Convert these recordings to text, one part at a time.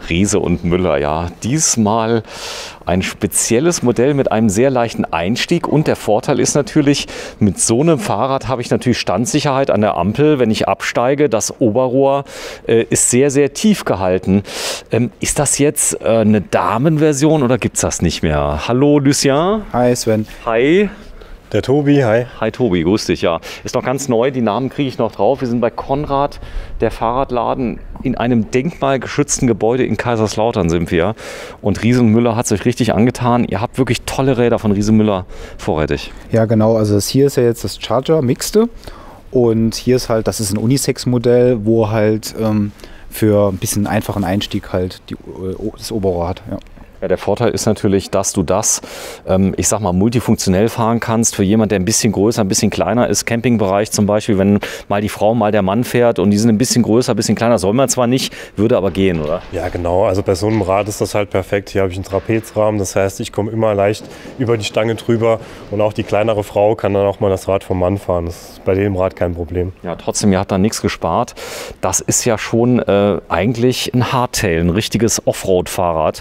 Riese und Müller, ja. Diesmal ein spezielles Modell mit einem sehr leichten Einstieg. Und der Vorteil ist natürlich, mit so einem Fahrrad habe ich natürlich Standsicherheit an der Ampel, wenn ich absteige. Das Oberrohr ist sehr, sehr tief gehalten. Ist das jetzt eine Damenversion oder gibt es das nicht mehr? Hallo Lucien. Hi Sven. Hi. Der Tobi, hi. Hi Tobi, grüß dich, ja. Ist noch ganz neu, die Namen kriege ich noch drauf. Wir sind bei Konrad, der Fahrradladen, in einem denkmalgeschützten Gebäude in Kaiserslautern sind wir. Und Riese und Müller hat es euch richtig angetan. Ihr habt wirklich tolle Räder von Riese und Müller vorrätig. Ja genau, also das hier ist ja jetzt das Charger Mixte. Und hier ist halt, das ist ein Unisex-Modell, wo halt für ein bisschen einfachen Einstieg halt das Oberrohr hat. Ja. Ja, der Vorteil ist natürlich, dass du das, ich sag mal, multifunktionell fahren kannst für jemanden, der ein bisschen größer, ein bisschen kleiner ist. Campingbereich zum Beispiel, wenn mal die Frau, mal der Mann fährt und die sind ein bisschen größer, ein bisschen kleiner, soll man zwar nicht, würde aber gehen, oder? Ja, genau. Also bei so einem Rad ist das halt perfekt. Hier habe ich einen Trapezrahmen, das heißt, ich komme immer leicht über die Stange drüber und auch die kleinere Frau kann dann auch mal das Rad vom Mann fahren. Das ist bei dem Rad kein Problem. Ja, trotzdem, ihr habt da nichts gespart. Das ist ja schon eigentlich ein Hardtail, ein richtiges Offroad-Fahrrad.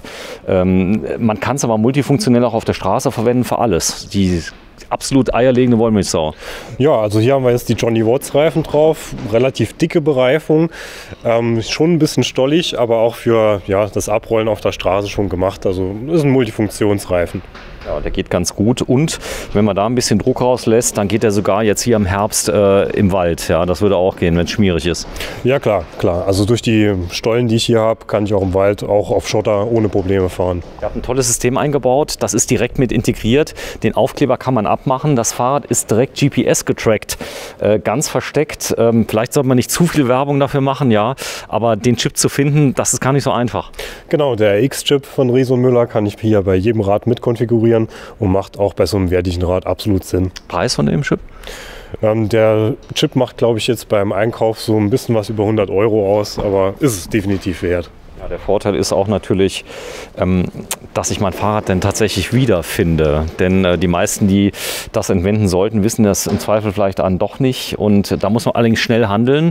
Man kann es aber multifunktionell auch auf der Straße verwenden für alles. Die absolut eierlegende Wollmilchsau. Ja, also hier haben wir jetzt die Johnny Watts Reifen drauf, relativ dicke Bereifung, schon ein bisschen stollig, aber auch für das Abrollen auf der Straße schon gemacht. Also ist ein Multifunktionsreifen. Ja, der geht ganz gut und wenn man da ein bisschen Druck rauslässt, dann geht er sogar jetzt hier im Herbst im Wald. Ja, das würde auch gehen, wenn es schmierig ist. Ja, klar. Also durch die Stollen, die ich hier habe, kann ich auch im Wald, auch auf Schotter ohne Probleme fahren. Ihr habt ein tolles System eingebaut, das ist direkt mit integriert. Den Aufkleber kann man abmachen, das Fahrrad ist direkt GPS getrackt, ganz versteckt. Vielleicht sollte man nicht zu viel Werbung dafür machen, ja, aber den Chip zu finden, das ist gar nicht so einfach. Genau, der X-Chip von Riese und Müller kann ich hier bei jedem Rad mit konfigurieren und macht auch bei so einem wertigen Rad absolut Sinn. Preis von dem Chip? Der Chip macht, glaube ich, jetzt beim Einkauf so ein bisschen was über 100 € aus, aber ist es definitiv wert. Ja, der Vorteil ist auch natürlich, dass ich mein Fahrrad dann tatsächlich wiederfinde. Denn die meisten, die das entwenden sollten, wissen das im Zweifel vielleicht an doch nicht. Und da muss man allerdings schnell handeln.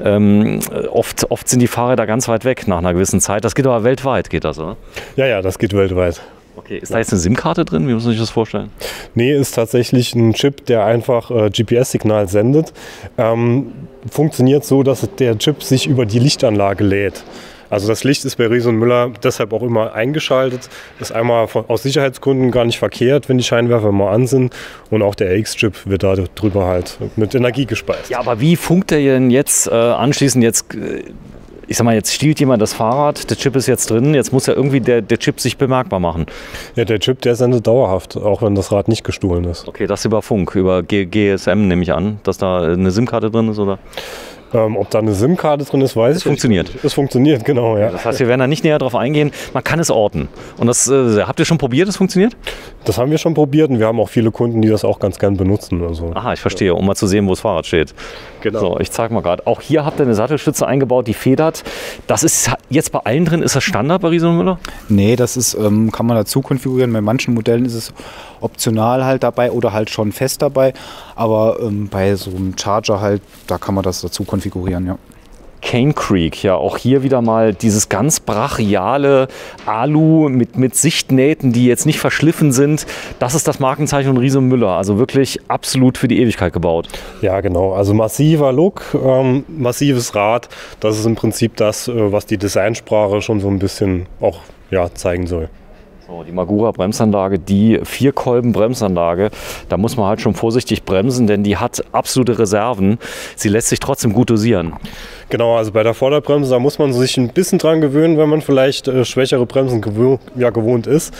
Oft sind die Fahrräder ganz weit weg nach einer gewissen Zeit. Das geht aber weltweit, geht das, oder? Ja, das geht weltweit. Okay, ist da jetzt eine SIM-Karte drin? Wie muss man sich das vorstellen? Nee, ist tatsächlich ein Chip, der einfach GPS-Signal sendet. Funktioniert so, dass der Chip sich über die Lichtanlage lädt. Also das Licht ist bei Riese und Müller deshalb auch immer eingeschaltet. Ist einmal aus Sicherheitsgründen gar nicht verkehrt, wenn die Scheinwerfer mal an sind. Und auch der X-Chip wird da drüber halt mit Energie gespeist. Ja, aber wie funkt der denn jetzt anschließend jetzt... Ich sag mal, jetzt stiehlt jemand das Fahrrad, der Chip ist jetzt drin, jetzt muss ja irgendwie der Chip sich bemerkbar machen. Ja, der Chip, der sendet dauerhaft, auch wenn das Rad nicht gestohlen ist. Okay, das über Funk, über GSM nehme ich an, dass da eine SIM-Karte drin ist, oder? Ob da eine SIM-Karte drin ist, weiß ich nicht. Funktioniert. Es funktioniert, genau, ja. Das heißt, wir werden da nicht näher drauf eingehen. Man kann es orten. Und das habt ihr schon probiert, das funktioniert? Das haben wir schon probiert und wir haben auch viele Kunden, die das auch ganz gern benutzen. Also. Aha, ich verstehe, um mal zu sehen, wo das Fahrrad steht. Genau. So, ich zeige mal gerade. Auch hier habt ihr eine Sattelstütze eingebaut, die federt. Das ist jetzt bei allen drin. Ist das Standard bei Riese und Müller? Nee, das ist, kann man dazu konfigurieren. Bei manchen Modellen ist es optional halt dabei oder halt schon fest dabei. Aber bei so einem Charger halt, da kann man das dazu konfigurieren, ja. Cane Creek, ja, auch hier wieder mal dieses ganz brachiale Alu mit Sichtnähten, die jetzt nicht verschliffen sind. Das ist das Markenzeichen von Riese und Müller, also wirklich absolut für die Ewigkeit gebaut. Ja, genau, also massiver Look, massives Rad, das ist im Prinzip das, was die Designsprache schon so ein bisschen auch zeigen soll. So, die Magura Bremsanlage, die Vierkolben-Bremsanlage, da muss man halt schon vorsichtig bremsen, denn die hat absolute Reserven. Sie lässt sich trotzdem gut dosieren. Genau, also bei der Vorderbremse, da muss man sich ein bisschen dran gewöhnen, wenn man vielleicht schwächere Bremsen gewohnt ist.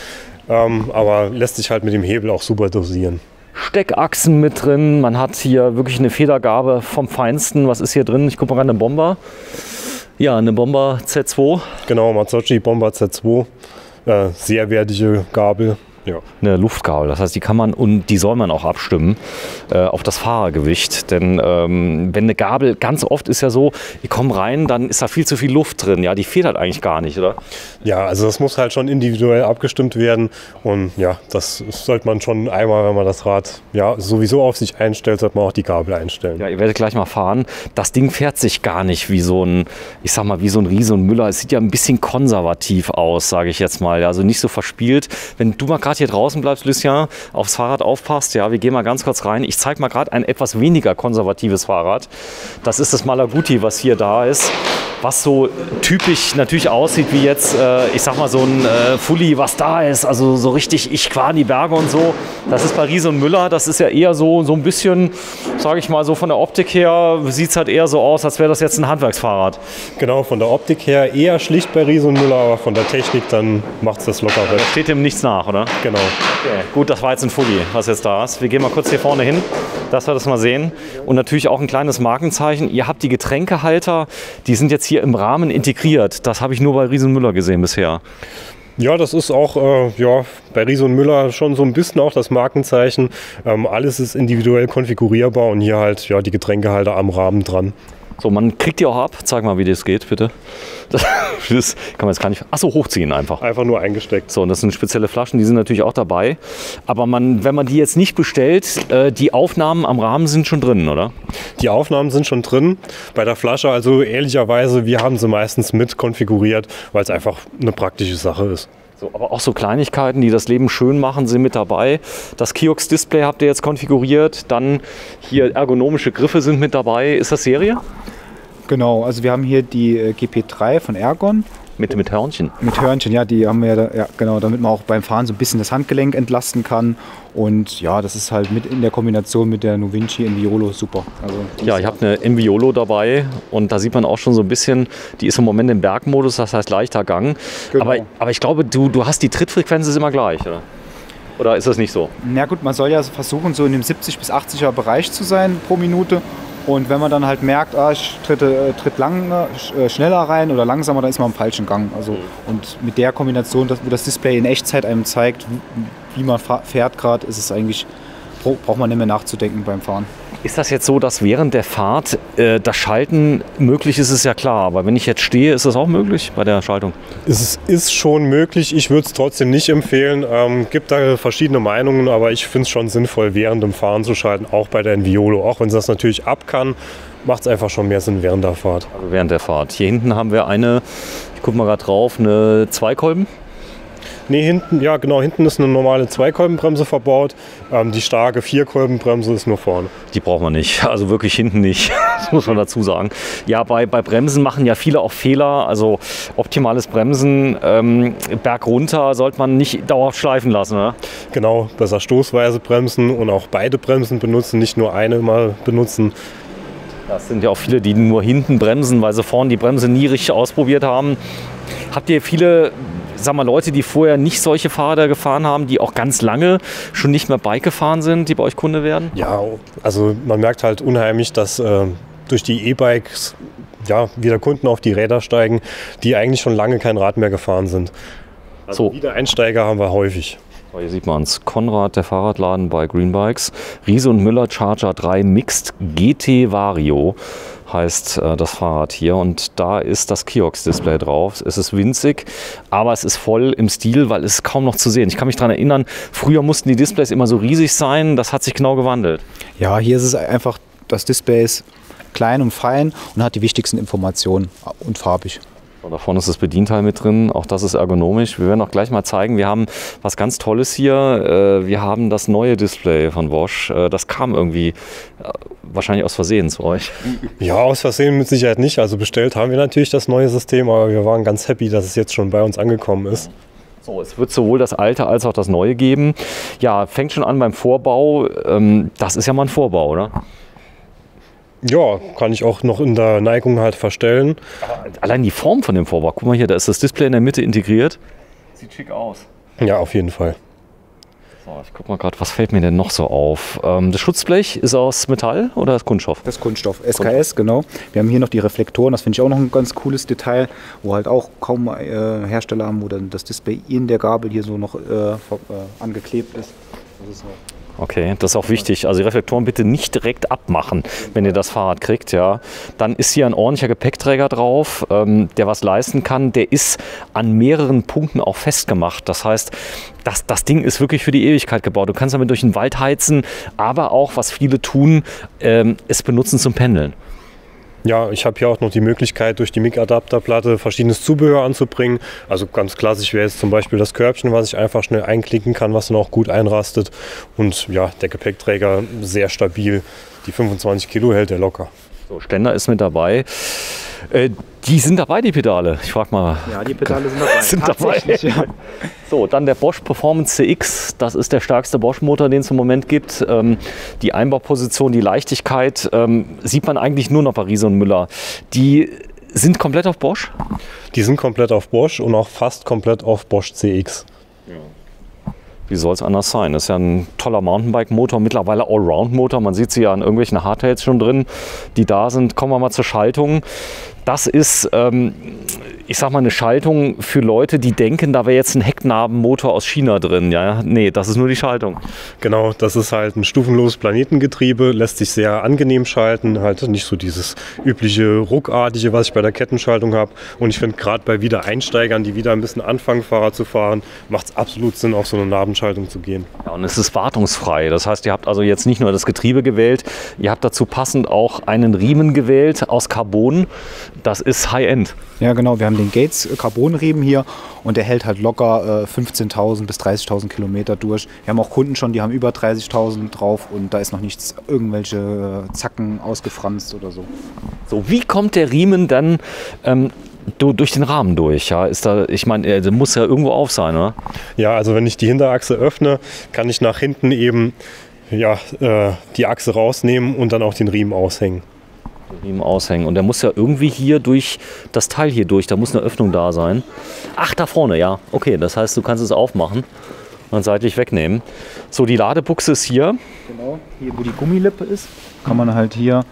Aber lässt sich halt mit dem Hebel auch super dosieren. Steckachsen mit drin, man hat hier wirklich eine Federgabe vom Feinsten. Was ist hier drin? Ich gucke mal rein, eine Bomber. Ja, eine Bomber Z2. Genau, Mazzocchi Bomber Z2. Sehr wertige Gabel. Ja. Eine Luftgabel. Das heißt, die kann man und die soll man auch abstimmen auf das Fahrergewicht. Denn wenn eine Gabel, ganz oft ist ja so, ich komme rein, dann ist da viel zu viel Luft drin. Ja, die fehlt halt eigentlich gar nicht, oder? Ja, also das muss halt schon individuell abgestimmt werden. Und ja, das sollte man schon einmal, wenn man das Rad ja sowieso auf sich einstellt, sollte man auch die Gabel einstellen. Ja, ihr werdet gleich mal fahren. Das Ding fährt sich gar nicht wie so ein, ich sag mal, wie so ein Riese und Müller. Es sieht ja ein bisschen konservativ aus, sage ich jetzt mal. Also nicht so verspielt. Wenn du mal gerade hier draußen bleibst, Lucien, aufs Fahrrad aufpasst, ja, wir gehen mal ganz kurz rein. Ich zeige mal gerade ein etwas weniger konservatives Fahrrad. Das ist das Malaguti, was hier da ist. Was so typisch natürlich aussieht wie jetzt, ich sag mal, so ein Fully, was da ist. Also so richtig, ich fahre in die Berge und so. Das ist bei Riese und Müller. Das ist ja eher so ein bisschen, sage ich mal, so von der Optik her, sieht es halt eher so aus, als wäre das jetzt ein Handwerksfahrrad. Genau, von der Optik her eher schlicht bei Riese und Müller, aber von der Technik dann macht es das locker weg. Da steht dem nichts nach, oder? Genau. Okay. Gut, das war jetzt ein Fully, was jetzt da ist. Wir gehen mal kurz hier vorne hin, dass wir das mal sehen. Und natürlich auch ein kleines Markenzeichen. Ihr habt die Getränkehalter, die sind jetzt hier im Rahmen integriert. Das habe ich nur bei Riese und Müller gesehen bisher. Ja, das ist auch bei Riese und Müller schon so ein bisschen auch das Markenzeichen. Alles ist individuell konfigurierbar und hier halt ja, die Getränkehalter am Rahmen dran. So, man kriegt die auch ab. Zeig mal, wie das geht, bitte. Das kann man jetzt gar nicht. Achso, hochziehen einfach. Einfach nur eingesteckt. So, und das sind spezielle Flaschen, die sind natürlich auch dabei. Aber wenn man die jetzt nicht bestellt, die Aufnahmen am Rahmen sind schon drin, oder? Die Aufnahmen sind schon drin. Bei der Flasche, also ehrlicherweise, wir haben sie meistens mit konfiguriert, weil es einfach eine praktische Sache ist. So, aber auch so Kleinigkeiten, die das Leben schön machen, sind mit dabei. Das Kiox-Display habt ihr jetzt konfiguriert. Dann hier ergonomische Griffe sind mit dabei. Ist das Serie? Genau, also wir haben hier die GP3 von Ergon. Mit Hörnchen. Mit Hörnchen, ja, die haben wir ja, genau, damit man auch beim Fahren so ein bisschen das Handgelenk entlasten kann. Und ja, das ist halt mit in der Kombination mit der Novinci Enviolo super. Also, ja, ich habe eine Enviolo dabei und da sieht man auch schon so ein bisschen, die ist im Moment im Bergmodus, das heißt leichter Gang. Genau. Aber ich glaube, du hast die Trittfrequenz ist immer gleich, oder? Oder ist das nicht so? Na gut, man soll ja versuchen, so in dem 70 bis 80er Bereich zu sein pro Minute. Und wenn man dann halt merkt, ich tritt schneller rein oder langsamer, dann ist man im falschen Gang. Also, und mit der Kombination, wo das Display in Echtzeit einem zeigt, wie man fährt gerade, ist es eigentlich, braucht man nicht mehr nachzudenken beim Fahren. Ist das jetzt so, dass während der Fahrt das Schalten möglich ist, ist ja klar. Aber wenn ich jetzt stehe, ist das auch möglich bei der Schaltung? Es ist schon möglich. Ich würde es trotzdem nicht empfehlen. Gibt da verschiedene Meinungen, aber ich finde es schon sinnvoll, während dem Fahren zu schalten, auch bei der Enviolo. Auch wenn es das natürlich ab kann, macht es einfach schon mehr Sinn während der Fahrt. Also während der Fahrt. Hier hinten haben wir ich gucke mal gerade drauf, eine Zweikolben. Nee, hinten ist eine normale Zweikolbenbremse verbaut. Die starke Vierkolbenbremse ist nur vorne. Die braucht man nicht, also wirklich hinten nicht, das muss man dazu sagen. Ja, bei Bremsen machen ja viele auch Fehler, also optimales Bremsen, Berg runter sollte man nicht dauerhaft schleifen lassen, oder? Genau, besser stoßweise bremsen und auch beide Bremsen benutzen, nicht nur eine mal benutzen. Das sind ja auch viele, die nur hinten bremsen, weil sie vorne die Bremse nie richtig ausprobiert haben. Habt ihr viele, sag mal, Leute, die vorher nicht solche Fahrräder gefahren haben, die auch ganz lange schon nicht mehr Bike gefahren sind, die bei euch Kunde werden? Ja, also man merkt halt unheimlich, dass durch die E-Bikes wieder Kunden auf die Räder steigen, die eigentlich schon lange kein Rad mehr gefahren sind. Also so. Wiedereinsteiger haben wir häufig. Hier sieht man es. Konrad, der Fahrradladen bei Greenbikes. Riese und Müller Charger 3 Mixed GT Vario heißt das Fahrrad hier. Und da ist das Kiox-Display drauf. Es ist winzig, aber es ist voll im Stil, weil es ist kaum noch zu sehen. Ich kann mich daran erinnern, früher mussten die Displays immer so riesig sein. Das hat sich genau gewandelt. Ja, hier ist es einfach, das Display ist klein und fein und hat die wichtigsten Informationen und farbig. Da vorne ist das Bedienteil mit drin, auch das ist ergonomisch. Wir werden auch gleich mal zeigen, wir haben was ganz Tolles hier. Wir haben das neue Display von Bosch. Das kam irgendwie wahrscheinlich aus Versehen zu euch. Ja, aus Versehen mit Sicherheit nicht. Also bestellt haben wir natürlich das neue System, aber wir waren ganz happy, dass es jetzt schon bei uns angekommen ist. So, es wird sowohl das alte als auch das neue geben. Ja, fängt schon an beim Vorbau. Das ist ja mal ein Vorbau, oder? Ja, kann ich auch noch in der Neigung halt verstellen. Aber allein die Form von dem Vorbau, guck mal hier, da ist das Display in der Mitte integriert. Sieht schick aus. Ja, auf jeden Fall. So, ich guck mal gerade, was fällt mir denn noch so auf? Das Schutzblech ist aus Metall oder ist Kunststoff? Das ist Kunststoff, SKS, genau. Wir haben hier noch die Reflektoren, das finde ich auch noch ein ganz cooles Detail, wo halt auch kaum Hersteller haben, wo dann das Display in der Gabel hier so noch angeklebt ist. Das ist Okay, das ist auch wichtig. Also die Reflektoren bitte nicht direkt abmachen, wenn ihr das Fahrrad kriegt. Ja. Dann ist hier ein ordentlicher Gepäckträger drauf, der was leisten kann. Der ist an mehreren Punkten auch festgemacht. Das heißt, das Ding ist wirklich für die Ewigkeit gebaut. Du kannst damit durch den Wald heizen, aber auch, was viele tun, es benutzen zum Pendeln. Ja, ich habe hier auch noch die Möglichkeit, durch die MIG-Adapterplatte verschiedenes Zubehör anzubringen. Also ganz klassisch wäre jetzt zum Beispiel das Körbchen, was ich einfach schnell einklicken kann, was dann auch gut einrastet. Und ja, der Gepäckträger sehr stabil. Die 25 Kilo hält er locker. So, Ständer ist mit dabei. Die sind dabei, die Pedale. Ich frage mal. Ja, die Pedale sind dabei. Sind dabei. Ja. So, dann der Bosch Performance CX. Das ist der stärkste Bosch-Motor, den es im Moment gibt. Die Einbauposition, die Leichtigkeit sieht man eigentlich nur noch bei Riese und Müller. Die sind komplett auf Bosch? Die sind komplett auf Bosch und auch fast komplett auf Bosch CX. Wie soll es anders sein? Das ist ja ein toller Mountainbike-Motor, mittlerweile Allround-Motor. Man sieht sie ja an irgendwelchen Hardtails schon drin, die da sind. Kommen wir mal zur Schaltung. Das ist, ich sag mal, eine Schaltung für Leute, die denken, da wäre jetzt ein Hecknabenmotor aus China drin. Ja, nee, das ist nur die Schaltung. Genau, das ist halt ein stufenloses Planetengetriebe, lässt sich sehr angenehm schalten, halt nicht so dieses übliche ruckartige, was ich bei der Kettenschaltung habe. Und ich finde, gerade bei Wiedereinsteigern, die wieder ein bisschen anfangen, Fahrrad zu fahren, macht es absolut Sinn, auf so eine Nabenschaltung zu gehen. Ja, und es ist wartungsfrei. Das heißt, ihr habt also jetzt nicht nur das Getriebe gewählt, ihr habt dazu passend auch einen Riemen gewählt aus Carbon. Das ist High-End. Ja, genau. Wir haben den Gates Carbonriemen hier und der hält halt locker 15.000 bis 30.000 Kilometer durch. Wir haben auch Kunden schon, die haben über 30.000 drauf und da ist noch nichts, irgendwelche Zacken ausgefranst oder so. So, wie kommt der Riemen dann durch den Rahmen durch? Ja, ist da, ich meine, der muss ja irgendwo auf sein, oder? Ja, also wenn ich die Hinterachse öffne, kann ich nach hinten eben ja, die Achse rausnehmen und dann auch den Riemen aushängen. Riemen aushängen. Und der muss ja irgendwie hier durch das Teil hier durch, da muss eine Öffnung da sein. Ach, da vorne, ja. Okay, das heißt, du kannst es aufmachen und seitlich wegnehmen. So, die Ladebuchse ist hier. Genau, hier wo die Gummilippe ist, kann man halt hier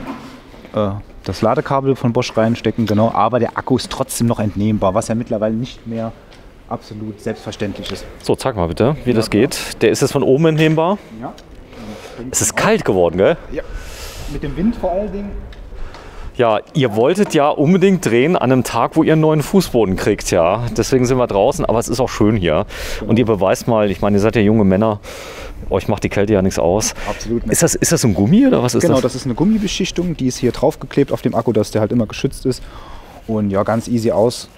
das Ladekabel von Bosch reinstecken, genau. Aber der Akku ist trotzdem noch entnehmbar, was ja mittlerweile nicht mehr absolut selbstverständlich ist. So, zeig mal bitte, wie das geht. Der ist jetzt von oben entnehmbar. Ja. Es ist kalt geworden, gell? Ja. Mit dem Wind vor allen Dingen. Ja, ihr wolltet ja unbedingt drehen an einem Tag, wo ihr einen neuen Fußboden kriegt, ja. Deswegen sind wir draußen, aber es ist auch schön hier. Und ihr beweist mal, ich meine, ihr seid ja junge Männer, euch macht die Kälte ja nichts aus. Absolut nicht. Ist das ein Gummi oder was ist das? Genau, das ist eine Gummibeschichtung, die ist hier draufgeklebt auf dem Akku, dass der halt immer geschützt ist. Und ja, ganz easy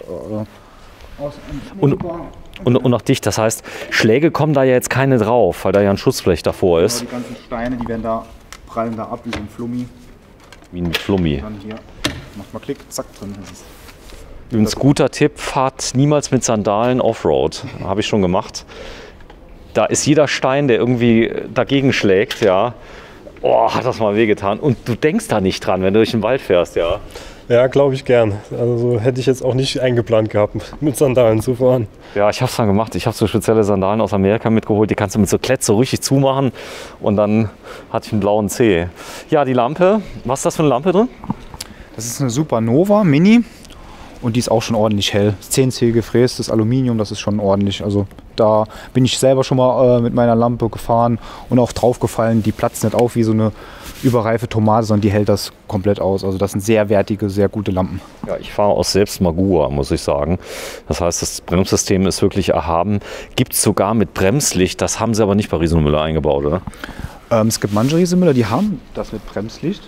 Und auch dicht, das heißt, Schläge kommen da ja jetzt keine drauf, weil da ja ein Schutzblech davor ist. Die ganzen Steine, die werden da, prallen da ab wie so ein Flummi. Wie ein Flummi. Dann hier, macht mal Klick, zack, drin ist es. Übrigens, guter Tipp, fahrt niemals mit Sandalen Offroad. Habe ich schon gemacht. Da ist jeder Stein, der irgendwie dagegen schlägt, ja. Oh, hat das mal wehgetan. Und du denkst da nicht dran, wenn du durch den Wald fährst, ja. Ja, glaube ich gern. Also hätte ich jetzt auch nicht eingeplant gehabt, mit Sandalen zu fahren. Ja, ich habe es dann gemacht. Ich habe so spezielle Sandalen aus Amerika mitgeholt. Die kannst du mit so Klett so richtig zumachen. Und dann hatte ich einen blauen Zeh. Ja, die Lampe. Was ist das für eine Lampe drin? Das ist eine Supernova Mini. Und die ist auch schon ordentlich hell. 10C gefrästes Aluminium, das ist schon ordentlich. Also da bin ich selber schon mal mit meiner Lampe gefahren und auch draufgefallen. Die platzt nicht auf wie so eine überreife Tomate, sondern die hält das komplett aus. Also das sind sehr wertige, sehr gute Lampen. Ja, ich fahre aus selbst Magura, muss ich sagen. Das heißt, das Bremssystem ist wirklich erhaben. Gibt es sogar mit Bremslicht. Das haben sie aber nicht bei Riese und Müller eingebaut, oder? Es gibt manche Riese Müller, die haben das mit Bremslicht.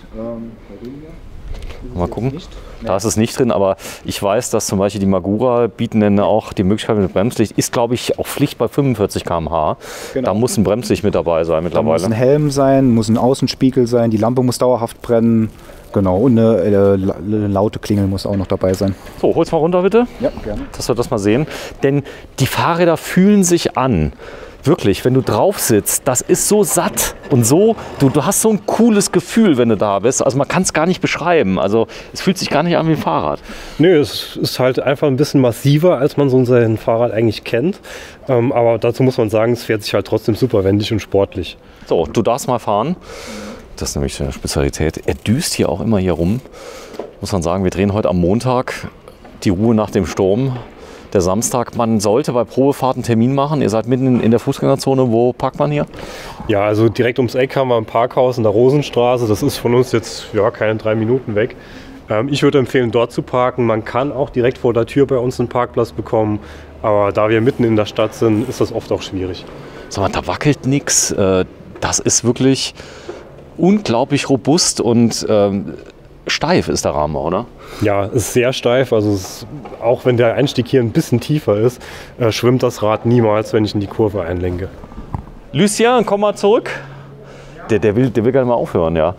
Mal gucken. Da ist es nicht drin, aber ich weiß, dass zum Beispiel die Magura bieten dann auch die Möglichkeit mit Bremslicht. Ist, glaube ich, auch Pflicht bei 45 km/h. Genau. Da muss ein Bremslicht mit dabei sein Da mittlerweile. muss ein Helm sein, muss ein Außenspiegel sein, die Lampe muss dauerhaft brennen. Genau, und eine laute Klingel muss auch noch dabei sein. So, hol's mal runter bitte, Ja, gerne. dass wir das mal sehen. Denn die Fahrräder fühlen sich an wirklich, wenn du drauf sitzt, das ist so satt und so, du hast so ein cooles Gefühl, wenn du da bist. Also man kann es gar nicht beschreiben. Also es fühlt sich gar nicht an wie ein Fahrrad. Nö, es ist halt einfach ein bisschen massiver, als man so ein Fahrrad eigentlich kennt. Aber dazu muss man sagen, es fährt sich halt trotzdem super wendig und sportlich. So, du darfst mal fahren. Das ist nämlich eine Spezialität. Er düst hier auch immer hier rum. Muss man sagen, wir drehen heute am Montag, die Ruhe nach dem Sturm. Der Samstag, man sollte bei Probefahrten einen Termin machen. Ihr seid mitten in der Fußgängerzone. Wo parkt man hier? Ja, also direkt ums Eck haben wir ein Parkhaus in der Rosenstraße. Das ist von uns jetzt keine 3 Minuten weg. Ich würde empfehlen, dort zu parken. Man kann auch direkt vor der Tür bei uns einen Parkplatz bekommen. Aber da wir mitten in der Stadt sind, ist das oft auch schwierig. Sag mal, da wackelt nichts. Das ist wirklich unglaublich robust und steif ist der Rahmen, oder? Ja, ist sehr steif. Also auch wenn der Einstieg hier ein bisschen tiefer ist, schwimmt das Rad niemals, wenn ich in die Kurve einlenke. Lucien, komm mal zurück. Der will gar nicht mal aufhören, ja.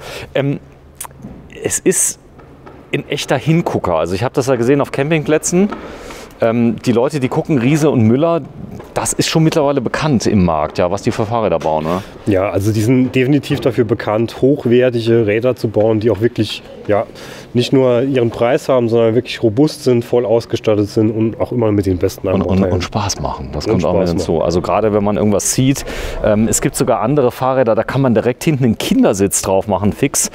Es ist ein echter Hingucker. Also ich habe das ja gesehen auf Campingplätzen. Die Leute, die gucken, Riese und Müller, das ist schon mittlerweile bekannt im Markt, ja, was die für Fahrräder bauen, ne? Ja, also die sind definitiv dafür bekannt, hochwertige Räder zu bauen, die auch wirklich nicht nur ihren Preis haben, sondern wirklich robust sind, voll ausgestattet sind und auch immer mit den besten Anbauteilen. Und Spaß machen, das kommt auch mit hinzu. Also gerade wenn man irgendwas sieht, es gibt sogar andere Fahrräder, da kann man direkt hinten einen Kindersitz drauf machen, fix.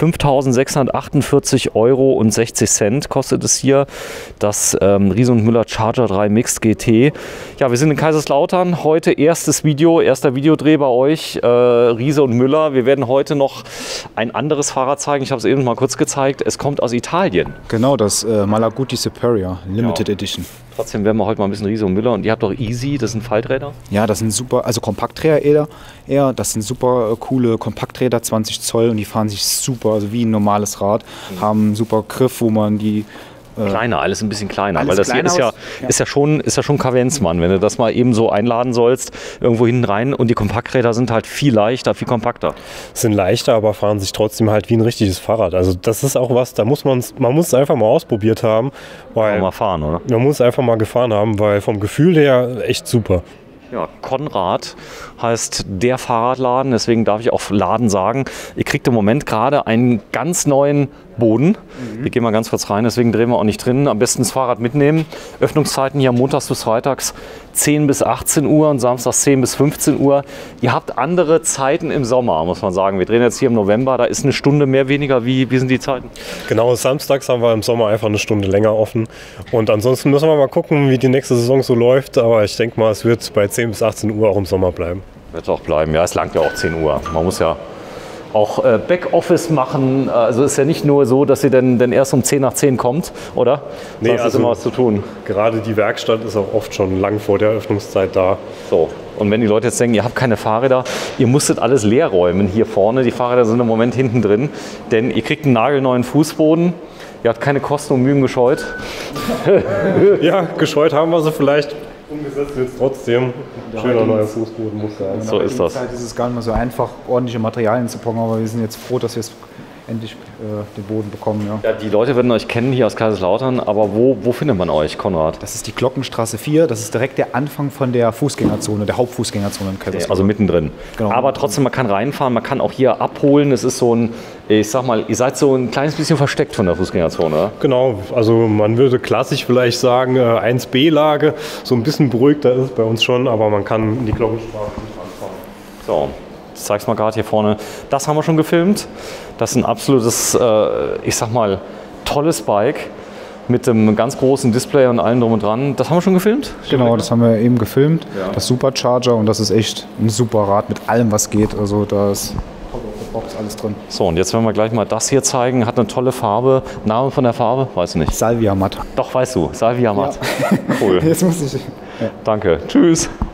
5.648,60 € kostet es hier, das Riese und Müller Charger 3 Mixed GT. Ja, wir sind in Kaiserslautern, heute erster Videodreh bei euch, Riese und Müller. Wir werden heute noch ein anderes Fahrrad zeigen, ich habe es eben mal kurz gezeigt, es kommt aus Italien. Genau, das Malaguti Superior Limited Edition. Trotzdem werden wir heute mal ein bisschen Riese und Müller und ihr habt doch Easy, das sind Falträder? Ja, das sind super, also Kompakträder eher, das sind super coole Kompakträder, 20 Zoll und die fahren sich super, also wie ein normales Rad, haben einen super Griff, wo man die kleiner, alles ein bisschen kleiner, alles weil das kleiner hier ist ja schon Kavenzmann, wenn du das mal eben so einladen sollst, irgendwo hinten rein und die Kompakträder sind halt viel leichter, viel kompakter. Sind leichter, aber fahren sich trotzdem halt wie ein richtiges Fahrrad. Also das ist auch was, man muss es einfach mal ausprobiert haben. Mal fahren, oder? Man muss es einfach mal gefahren haben, weil vom Gefühl her echt super. Ja, Konrad heißt der Fahrradladen, deswegen darf ich auch Laden sagen. Ihr kriegt im Moment gerade einen ganz neuen Boden. Wir gehen mal ganz kurz rein, deswegen drehen wir auch nicht drin. Am besten das Fahrrad mitnehmen. Öffnungszeiten hier montags bis freitags 10 bis 18 Uhr und samstags 10 bis 15 Uhr. Ihr habt andere Zeiten im Sommer, muss man sagen. Wir drehen jetzt hier im November, da ist eine Stunde mehr, weniger. Wie sind die Zeiten? Genau, samstags haben wir im Sommer einfach eine Stunde länger offen. Und ansonsten müssen wir mal gucken, wie die nächste Saison so läuft. Aber ich denke mal, es wird bei 10 bis 18 Uhr auch im Sommer bleiben. Wird auch bleiben, ja, es langt ja auch 10 Uhr. Man muss ja auch Backoffice machen. Also ist ja nicht nur so, dass ihr dann erst um 10 nach 10 kommt, oder? Nee, das ist immer was zu tun. Gerade die Werkstatt ist auch oft schon lang vor der Öffnungszeit da. So, und wenn die Leute jetzt denken, ihr habt keine Fahrräder, ihr musstet alles leer räumen hier vorne. Die Fahrräder sind im Moment hinten drin, denn ihr kriegt einen nagelneuen Fußboden. Ihr habt keine Kosten und Mühen gescheut. Ja, gescheut haben wir sie vielleicht. Umgesetzt wird es trotzdem. Schöner neuer Fußboden muss sein. So ist das. Zeit ist es gar nicht mehr so einfach, ordentliche Materialien zu packen, aber wir sind jetzt froh, dass wir jetzt endlich den Boden bekommen. Ja. Ja, die Leute werden euch kennen hier aus Kaiserslautern, aber wo findet man euch, Konrad? Das ist die Glockenstraße 4, das ist direkt der Anfang von der Fußgängerzone, der Hauptfußgängerzone in Kaiserslautern. Also mittendrin. Genau. Aber trotzdem, man kann reinfahren, man kann auch hier abholen. Es ist so ein, ich sag mal, ihr seid so ein kleines bisschen versteckt von der Fußgängerzone, oder? Genau, also man würde klassisch vielleicht sagen 1B-Lage, so ein bisschen beruhigter ist es bei uns schon, aber man kann in die Glockenstraße nicht ranfahren. So, ich zeig's mal gerade hier vorne. Das haben wir schon gefilmt. Das ist ein absolutes, ich sag mal, tolles Bike mit einem ganz großen Display und allem drum und dran. Das haben wir schon gefilmt? Genau, das haben wir eben gefilmt. Ja. Das Supercharger und das ist echt ein super Rad mit allem, was geht. Also da ist alles drin. So, und jetzt werden wir gleich mal das hier zeigen. Hat eine tolle Farbe. Name von der Farbe? Weiß ich nicht. Salvia Matt. Doch, weißt du. Salvia Matt. Ja. Cool. Jetzt muss ich. Danke. Tschüss.